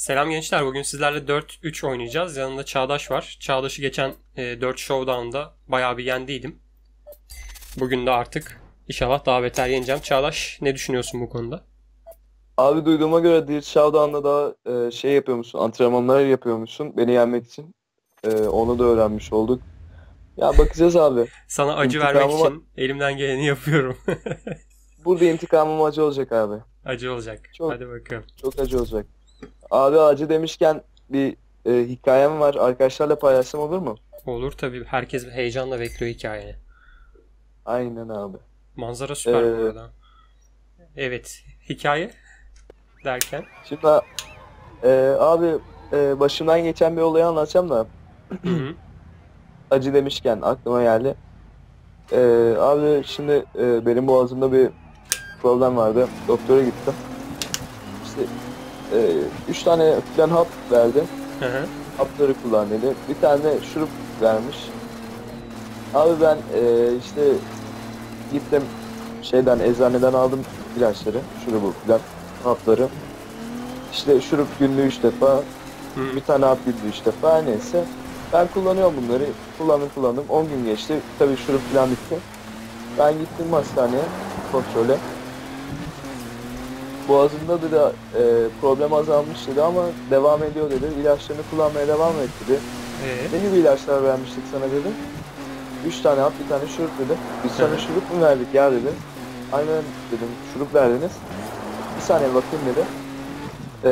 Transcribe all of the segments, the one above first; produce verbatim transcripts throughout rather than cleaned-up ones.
Selam gençler. Bugün sizlerle dört üç oynayacağız. Yanında Çağdaş var. Çağdaş'ı geçen e, dört Showdown'da bayağı bir yendiydim. Bugün de artık inşallah daha beter yeneceğim. Çağdaş, ne düşünüyorsun bu konuda? Abi duyduğuma göre Dirt Showdown'da daha e, şey yapıyormuşsun, antrenmanlar yapıyormuşsun beni yenmek için. E, onu da öğrenmiş olduk. Ya bakacağız abi. Sana acı vermek İntikamım, için elimden geleni yapıyorum. burada intikamım acı olacak abi. Acı olacak. Çok Hadi bakalım. çok acı olacak. Abi acı demişken bir e, hikayem var. Arkadaşlarla paylaşsam olur mu? Olur tabii. Herkes heyecanla bekliyor hikayeni. Aynen abi. Manzara süper bu E, arada. Evet. Hikaye derken. Şimdi e, abi e, başımdan geçen bir olayı anlatacağım da Hı hı. acı demişken aklıma geldi. E, abi şimdi e, benim boğazımda bir problem vardı. Doktora gittim. İşte e, üç tane falan hap verdi. Hı hı. Hapları kullan dedi. Bir tane şurup vermiş. Abi ben e, işte gittim şeyden eczaneden aldım ilaçları, şurubu falan, hapları. İşte şurup günlüğü üç defa, Hı hı. bir tane hap günlüğü üç defa, her neyse. Ben kullanıyorum bunları. Kullandım kullandım. on gün geçti. Tabii şurup falan bitti. Ben gittim hastaneye kontrole. Boğazımda dedi e, problem azalmış dedi ama devam ediyor dedi. İlaçlarını kullanmaya devam et dedi. Ee? Ne gibi ilaçlar vermiştik sana dedi. Üç tane hap, bir tane şurup dedi. Biz Hı sana hı. şurup mu verdik ya dedi. Aynen dedim, şurup verdiniz. Bir saniye bakayım dedi. Ee,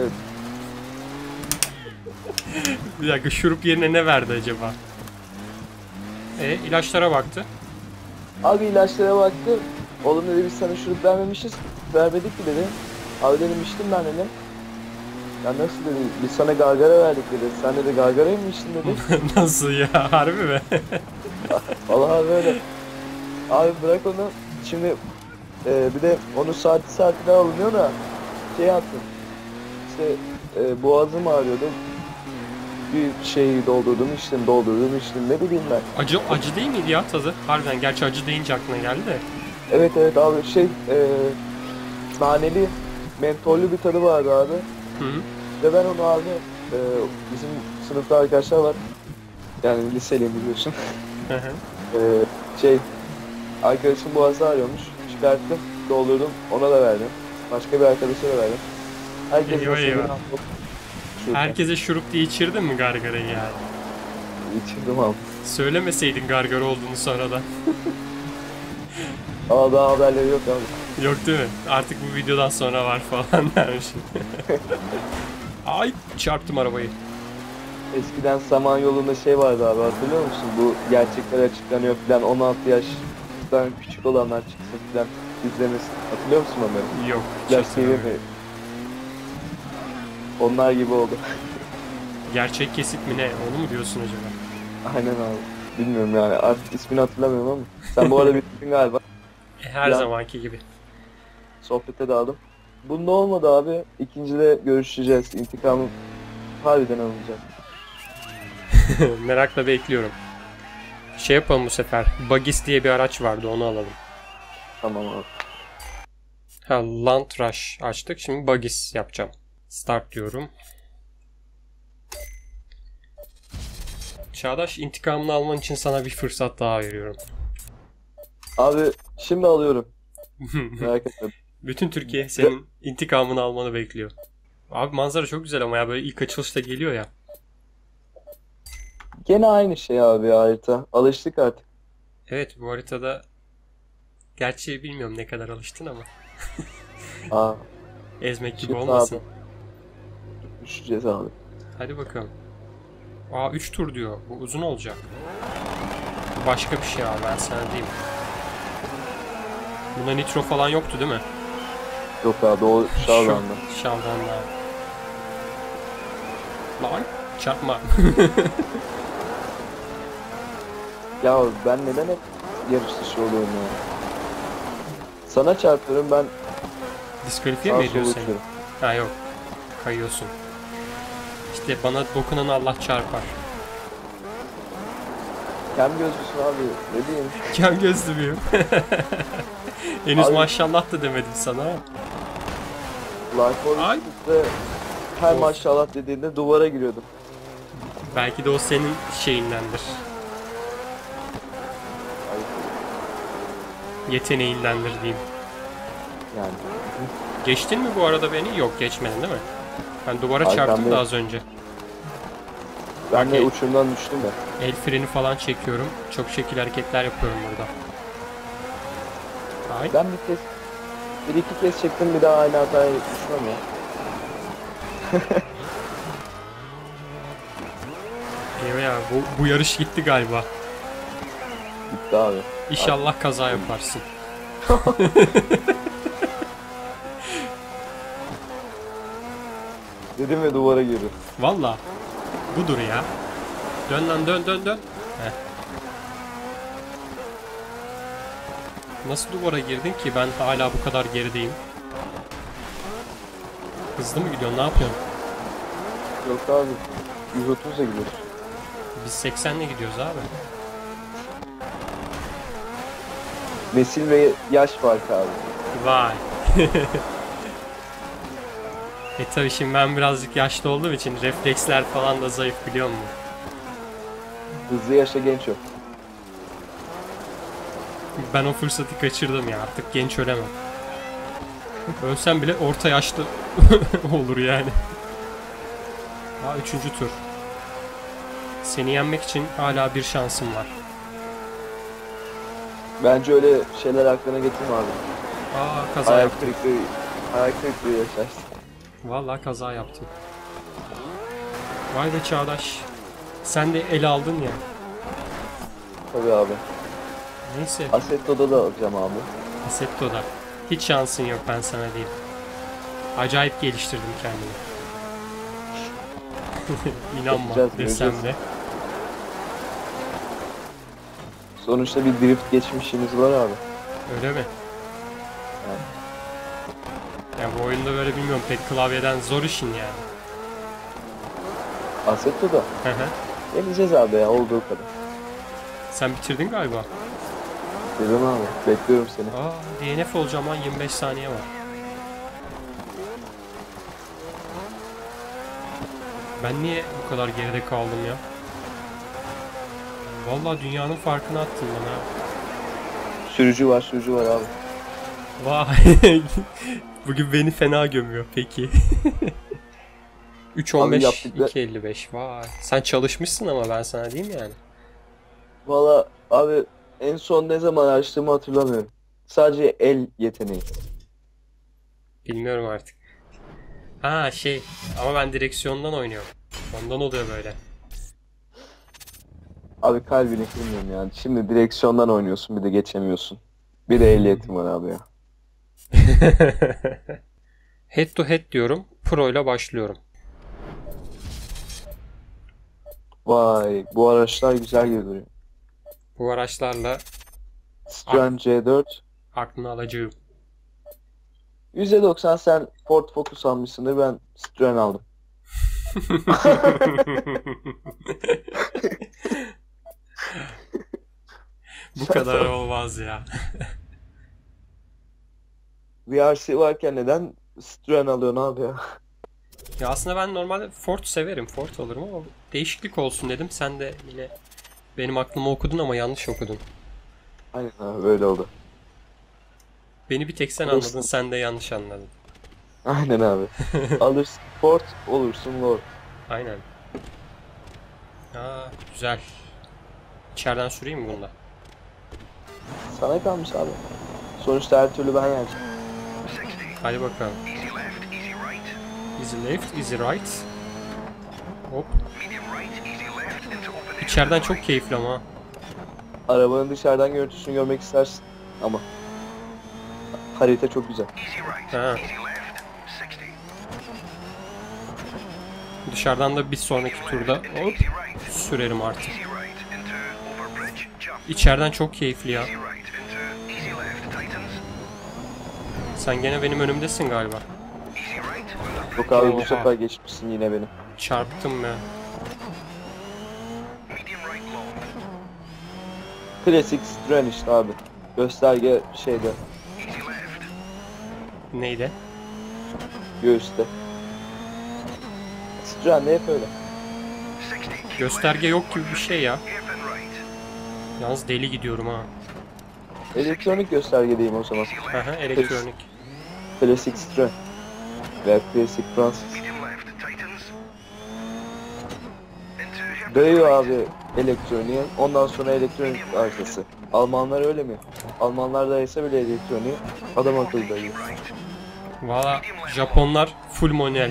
Bir dakika, şurup yerine ne verdi acaba? E, ilaçlara baktı. Abi ilaçlara baktı. Oğlum dedi biz sana şurup vermemişiz. Vermedik ki dedi. Abi dedim içtim ben dedim. Ya nasıl dedi, biz sana gargara verdik dedi. Sen dedi gargarayı mı içtin dedi. Nasıl ya? Harbi mi? Vallahi böyle. Abi bırak onu. Şimdi e, bir de onu saati saatine alınıyor da şey yaptım. İşte e, boğazım ağrıyordu. Bir şeyi doldurdum, içtim, doldurdum, içtim. Ne bileyim ben. Acı acı değil miydi ya tadı? Harbiden, gerçi acı deyince aklına geldi de. Evet evet abi şey e, naneli, mentollü bir tadı vardı abi. Hı hı. Ve ben onu abi e, bizim sınıfta arkadaşlar var. Yani liseliyim biliyorsun. Hı hı. E, şey arkadaşım boğazı ağrıyormuş. Çıkarttım, doldurdum, ona da verdim. Başka bir arkadaşa da verdim. Herkes Eyvah nasıl bir eyvah. hafta şuradan. Herkese şurup diye içirdin mi gargarayı yani? İçirdim abi. Söylemeseydin gargara olduğunu sonradan. Ama daha haberleri yok abi. Yok değil mi? Artık bu videodan sonra var falan dermişim. Ay, çarptım arabayı. Eskiden Samanyolu'nda şey vardı abi, hatırlıyor musun? Bu gerçekler açıklanıyor falan, on altı yaştan küçük olanlar çıksın falan izlemesin. Hatırlıyor musun onları? Yok, hiç Flash T V hatırlamıyorum. mi? Onlar gibi oldu. Gerçek kesit mi ne? Onu mu diyorsun acaba? Aynen abi. Bilmiyorum yani, artık ismini hatırlamıyorum ama. Sen bu arada bitirdin galiba. E, her Falan zamanki gibi. sohbete daldım. Bunda olmadı abi. İkincide görüşeceğiz. İntikamım harbiden alınacak. Merakla bekliyorum. Şey yapalım bu sefer. Bugis diye bir araç vardı, onu alalım. Tamam abi. Ha, Land Rush açtık. Şimdi Bugis yapacağım. Start diyorum. Çağdaş, intikamını alman için sana bir fırsat daha veriyorum. Abi şimdi alıyorum. Merak etme. Bütün Türkiye senin intikamını almanı bekliyor. Abi manzara çok güzel ama ya, böyle ilk açılışta geliyor ya. Gene aynı şey abi ya, harita. Alıştık artık. Evet, bu haritada gerçi bilmiyorum ne kadar alıştın ama Aa, ezmek gibi şimdi abi. olmasın. Düşeceğiz abi. Hadi bakalım. Aa, üç tur diyor. Bu uzun olacak. Bu başka bir şey abi, ben sana diyeyim. Buna nitro falan yoktu değil mi? Yok abi, o Şu şalganda. şalganda. Lan çarpma. Ya ben neden hep yarış dışı oluyorum ya? Sana çarpıyorum, ben Diskalifiye mi sağa ediyor sola seni? uçuyorum. Ha yok. Kayıyorsun. İşte bana dokunan Allah çarpar. Kem gözlüsün abi, ne diyeyim? Kem gözlü müyüm? Henüz Abi maşallah da demedim sana. Life or Ay. Speed'de her Of. maşallah dediğinde duvara giriyordum. Belki de o senin şeyindendir. Ay, Yeteneğindendir diyeyim. yani. Geçtin mi bu arada beni? Yok, geçmedin değil mi? Ben duvara Ay, çarptım ben da de- az önce. Ben de Okey. uçurumdan düştüm de. El freni falan çekiyorum. Çok şekil hareketler yapıyorum burada. Ay. Ben bir kez, bir iki kez çektim, bir daha aynı hataya düşmem ya. Eyvah ya, bu, bu yarış gitti galiba. Gitti abi. İnşallah kaza yaparsın. Dedim ve duvara girdi. Valla. Budur ya. Dön lan, dön dön dön. Heh. Nasıl duvara girdin ki? Ben hala bu kadar gerideyim. Hızlı mı gidiyorsun? Ne yapıyorsun? Yok abi. yüz otuzla gidiyoruz. Biz seksenle gidiyoruz abi. Nesil ve yaş farkı abi. Vay. E tabi şimdi ben birazcık yaşlı olduğum için refleksler falan da zayıf, biliyor musun? Hızlı yaşa genç yok. Ben o fırsatı kaçırdım ya, artık genç ölemem. Ölsem bile orta yaşlı olur yani. Aa, üçüncü tur. Seni yenmek için hala bir şansım var. Bence öyle şeyler aklına getirme abi. Aa, kaza Hayal yaptım. kırıklığı, hayal kırıklığı yaşarsın. Vallahi kaza yaptım. Vay be Çağdaş. Sen de ele aldın ya. Tabii abi. Neyse. Assetto'da da alacağım abi. Assetto'da. Hiç şansın yok, ben sana diyeyim. Acayip geliştirdim kendimi. İnanma Yapacağız, desem göreceğiz. de. Sonuçta bir drift geçmişimiz var abi. Öyle mi? Yani. Yani bu oyunda böyle, bilmiyorum, pek klavyeden zor işin yani. Assetto'da. Hı hı. Deneyeceğiz abi ya, olduğu kadar. Sen bitirdin galiba. Dedim abi. Bekliyorum seni. Aa, D N F olacağım lan, yirmi beş saniye var. Ben niye bu kadar geride kaldım ya? Vallahi dünyanın farkına attın bana ha. Sürücü var, sürücü var abi. Vay. Bugün beni fena gömüyor peki. üç on beş yaptıkla- iki elli beş. Vay. Sen çalışmışsın ama, ben sana diyeyim yani. Valla abi, en son ne zaman açtığımı hatırlamıyorum. Sadece el yeteneği. Bilmiyorum artık. Ha şey, ama ben direksiyondan oynuyorum. Ondan oluyor böyle. Abi kalbini kırmıyorum yani. Şimdi direksiyondan oynuyorsun, bir de geçemiyorsun. Bir de ehliyetim var abi ya. Head to head diyorum. Pro ile başlıyorum. Vay, bu araçlar güzel gibi duruyor. Bu araçlarla Citroen C dört. aklını alacağım. yüzde doksan sen Ford Focus almışsındır, ben Citroen aldım. Bu kadar olmaz ya. V R C varken neden Citroen alıyorsun abi ya? Ya aslında ben normalde Ford severim. Ford alırım ama değişiklik olsun dedim. Sen de yine benim aklımı okudun ama yanlış okudun. Aynen abi, böyle oldu. Beni bir tek sen Olsun. anladın. Sen de yanlış anladın. Aynen abi. Alırsın Ford, olursun Lord. Aynen. Aa, güzel. İçeriden süreyim mi bunda? Sana kalmış abi. Sonuçta her türlü ben yeneceğim. Hadi bakalım. Easy left, easy right. Hop. İçeriden çok keyifli ama. Arabanın dışarıdan görüntüsünü görmek istersin ama harita çok güzel. Ha. Dışarıdan da bir sonraki turda hop sürerim artık. İçeriden çok keyifli ya. Sen gene benim önümdesin galiba. Yok abi, bu Oha. sefer geçmişsin yine beni. Çarptım ya. Klasik Citroen işte abi. Gösterge şeyde, Neydi? göğüste. Citroen ne hep öyle. Gösterge yok gibi bir şey ya. Yalnız deli gidiyorum ha. Elektronik gösterge diyeyim o zaman. Aha, elektronik. Klasik Citroen. Veya klasik Fransız. Dayıyor abi elektroniğe. Ondan sonra elektronik arkası. Almanlar öyle mi? Almanlar dayasa bile elektroniği adam akıllı dayıyor. Valla Japonlar full manuel.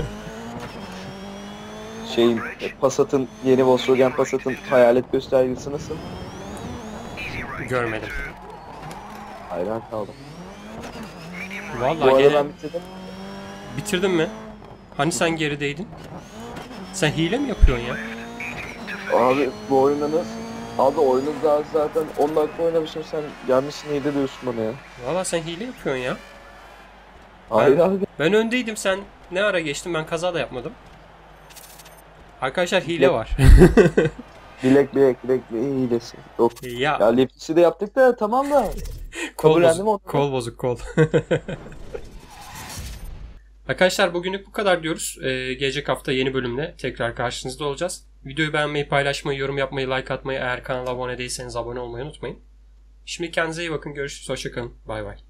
Şeyin, Passat'ın, yeni Volkswagen Passat'ın hayalet göstergesi nasıl? Görmedim. Hayran kaldım. Bu Valla arada gene... ben bitirdim. Bitirdin mi? Hani sen gerideydin? Sen hile mi yapıyorsun ya? Abi bu oyunda nasıl? Abi oyunu daha zaten on dakika oynamışım, sen gelmişsin iyi de diyorsun bana ya. Valla sen hile yapıyorsun ya. Hayır Ben- abi. Ben öndeydim, sen ne ara geçtin? Ben kaza da yapmadım. Arkadaşlar hile Yok. var. Bilek bilek bilek bilek hilesi. Yok. ya Ya Lips'i de yaptık da tamam da. kol kabullendim bozuk, onu. kol bozuk kol. Arkadaşlar bugünlük bu kadar diyoruz. Ee, gelecek hafta yeni bölümle tekrar karşınızda olacağız. Videoyu beğenmeyi, paylaşmayı, yorum yapmayı, like atmayı, eğer kanala abone değilseniz abone olmayı unutmayın. Şimdi kendinize iyi bakın. Görüşürüz. Hoşçakalın. Bay bay.